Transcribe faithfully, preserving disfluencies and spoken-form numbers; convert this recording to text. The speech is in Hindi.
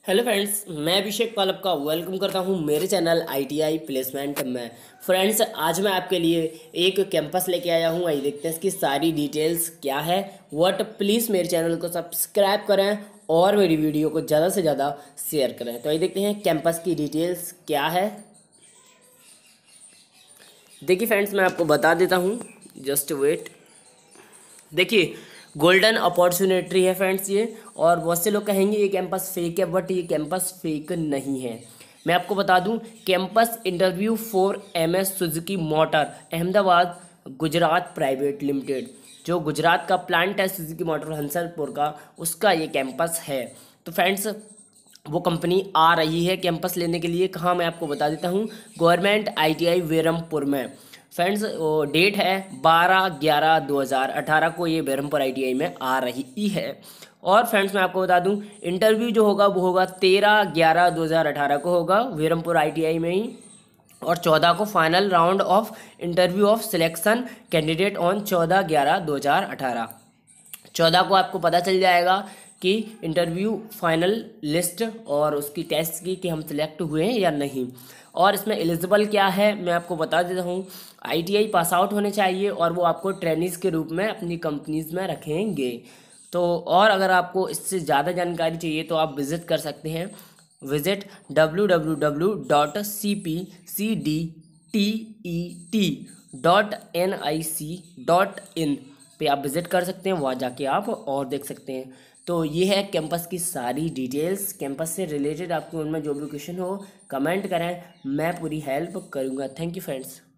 हेलो फ्रेंड्स, मैं अभिषेक पाल आपका वेलकम करता हूं मेरे चैनल आईटीआई प्लेसमेंट में। फ्रेंड्स, आज मैं आपके लिए एक कैंपस लेके आया हूं। आइए देखते हैं इसकी सारी डिटेल्स क्या है। वट प्लीज़ मेरे चैनल को सब्सक्राइब करें और मेरी वीडियो को ज़्यादा से ज़्यादा शेयर करें। तो आइए देखते हैं कैंपस की डिटेल्स क्या है। देखिए फ्रेंड्स, मैं आपको बता देता हूँ, जस्ट वेट। देखिए, गोल्डन अपॉर्चुनिटी है फ्रेंड्स ये। और बहुत से लोग कहेंगे ये कैंपस फेक है, बट ये कैंपस फेक नहीं है। मैं आपको बता दूं, campus interview for M S Suzuki motor Ahmedabad Gujarat private limited, जो गुजरात का प्लांट है सुजुकी मोटर हंसलपुर का, उसका ये कैंपस है। तो फ्रेंड्स, वो कंपनी आ रही है कैंपस लेने के लिए। कहाँ, मैं आपको बता देता हूँ, गवर्नमेंट आईटीआई वेरमपुर में। फ्रेंड्स, वो डेट है बारह ग्यारह दो हज़ार अठारह को ये बेरमपुर आईटीआई में आ रही है। और फ्रेंड्स, मैं आपको बता दूं, इंटरव्यू जो होगा वो होगा तेरह ग्यारह दो हज़ार अठारह को होगा बेरमपुर आईटीआई में ही। और चौदह को final round of interview of selection candidate on चौदह ग्यारह दो हज़ार अठारह। चौदह को आपको पता चल जाएगा कि इंटरव्यू फाइनल लिस्ट और उसकी टेस्ट की कि हम सिलेक्ट हुए हैं या नहीं। और इसमें एलिजिबल क्या है मैं आपको बता देता हूँ। आईटीआई पास आउट होने चाहिए और वो आपको ट्रेनिज के रूप में अपनी कंपनीज में रखेंगे। तो और अगर आपको इससे ज़्यादा जानकारी चाहिए तो आप विज़िट कर सकते हैं। Visit W W W dot C P C D T E T dot N I C dot in पे आप विज़िट कर सकते हैं। वहाँ जाके आप और देख सकते हैं। तो ये है कैंपस की सारी डिटेल्स। कैंपस से रिलेटेड आपके उनमें जो भी क्वेश्चन हो कमेंट करें, मैं पूरी हेल्प करूँगा। Thank you friends.